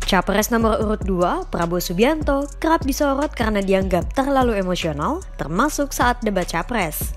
Capres nomor urut 2, Prabowo Subianto, kerap disorot karena dianggap terlalu emosional, termasuk saat debat Capres.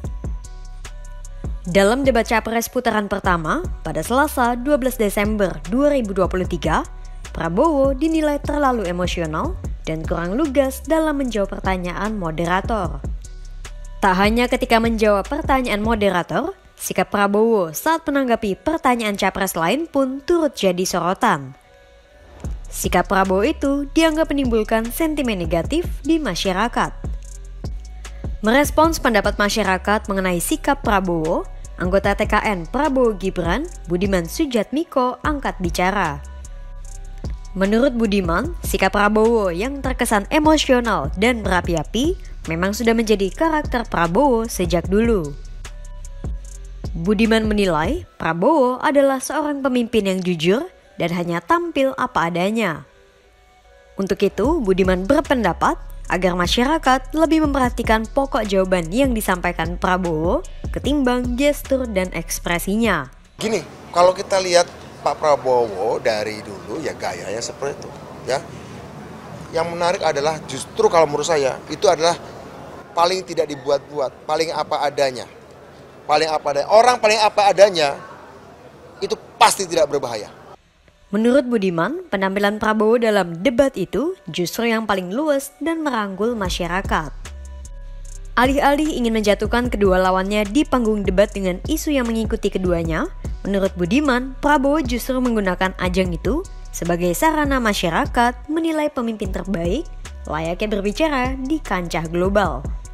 Dalam debat Capres putaran pertama, pada Selasa 12 Desember 2023, Prabowo dinilai terlalu emosional dan kurang lugas dalam menjawab pertanyaan moderator. Tak hanya ketika menjawab pertanyaan moderator, sikap Prabowo saat menanggapi pertanyaan Capres lain pun turut jadi sorotan. Sikap Prabowo itu dianggap menimbulkan sentimen negatif di masyarakat. Merespons pendapat masyarakat mengenai sikap Prabowo, anggota TKN Prabowo Gibran, Budiman Sujatmiko, angkat bicara. Menurut Budiman, sikap Prabowo yang terkesan emosional dan berapi-api memang sudah menjadi karakter Prabowo sejak dulu. Budiman menilai Prabowo adalah seorang pemimpin yang jujur dan hanya tampil apa adanya. Untuk itu, Budiman berpendapat agar masyarakat lebih memperhatikan pokok jawaban yang disampaikan Prabowo ketimbang gestur dan ekspresinya. Gini, kalau kita lihat Pak Prabowo dari dulu ya gayanya seperti itu, ya. Yang menarik adalah justru kalau menurut saya itu adalah paling tidak dibuat-buat, paling apa adanya. Orang paling apa adanya itu pasti tidak berbahaya. Menurut Budiman, penampilan Prabowo dalam debat itu justru yang paling luas dan merangkul masyarakat. Alih-alih ingin menjatuhkan kedua lawannya di panggung debat dengan isu yang mengikuti keduanya, menurut Budiman, Prabowo justru menggunakan ajang itu sebagai sarana masyarakat menilai pemimpin terbaik layaknya berbicara di kancah global.